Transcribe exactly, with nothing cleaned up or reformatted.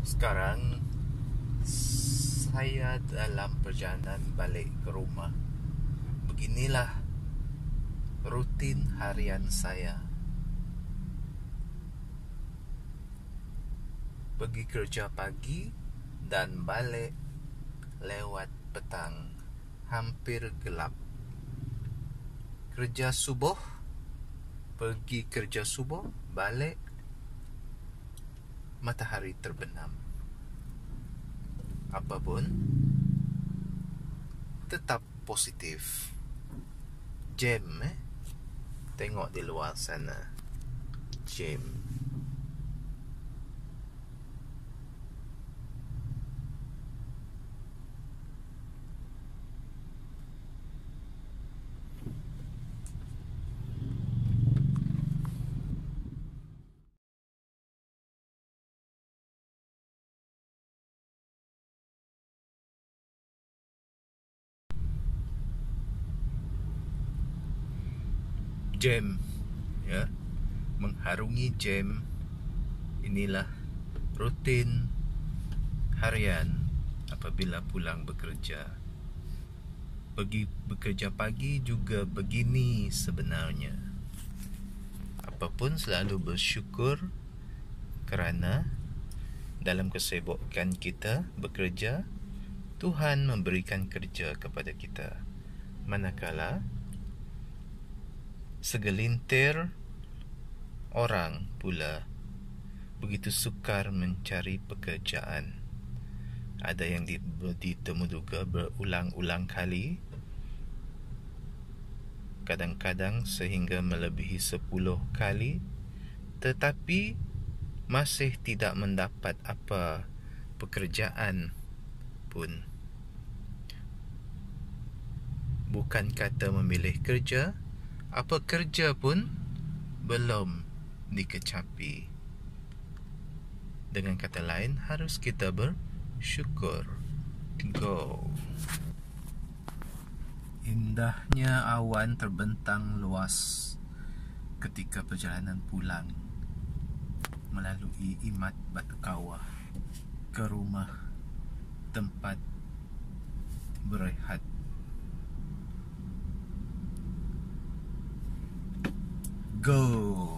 Sekarang saya dalam perjalanan balik ke rumah. Beginilah rutin harian saya. Pergi kerja pagi dan balik lewat petang, hampir gelap. Kerja subuh, pergi kerja subuh, balik matahari terbenam. Apapun, tetap positif. Jam eh Tengok di luar sana, jam. Jam, ya, mengharungi jam. Inilah rutin harian apabila pulang bekerja. Pergi bekerja pagi juga begini sebenarnya. Apapun selalu bersyukur kerana dalam kesibukan kita bekerja, Tuhan memberikan kerja kepada kita. Manakala segelintir orang pula begitu sukar mencari pekerjaan. Ada yang ditemuduga berulang-ulang kali, kadang-kadang sehingga melebihi sepuluh kali, tetapi masih tidak mendapat apa pekerjaan pun. Bukan kata memilih kerja, apa kerja pun belum dikecapi. Dengan kata lain, harus kita bersyukur. Go. Indahnya awan terbentang luas ketika perjalanan pulang melalui Imat Batu Kawah ke rumah tempat berehat. Go.